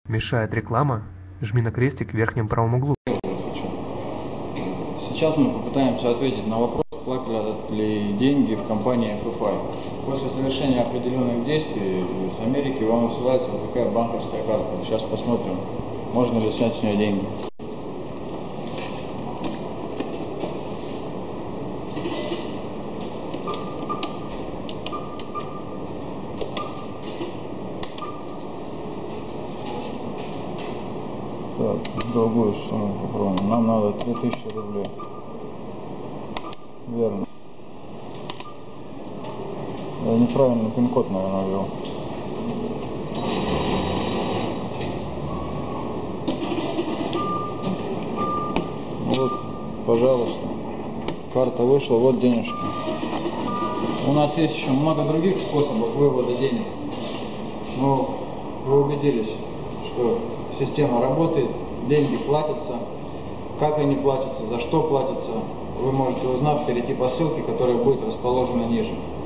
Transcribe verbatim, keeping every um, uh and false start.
Мешает реклама? Жми на крестик в верхнем правом углу. Сейчас мы попытаемся ответить на вопрос, платят ли деньги в компании эф эф ай. После совершения определенных действий с Америки вам высылается вот такая банковская карта. Сейчас посмотрим, можно ли снять с нее деньги. Так, другую сумму попробуем. Нам надо три тысячи рублей. Верно. Я неправильно пин-код, наверное, ввел. Вот, пожалуйста. Карта вышла, вот денежки. У нас есть еще много других способов вывода денег. Но вы убедились, что система работает, деньги платятся. Как они платятся, за что платятся, вы можете, узнав, перейти по ссылке, которая будет расположена ниже.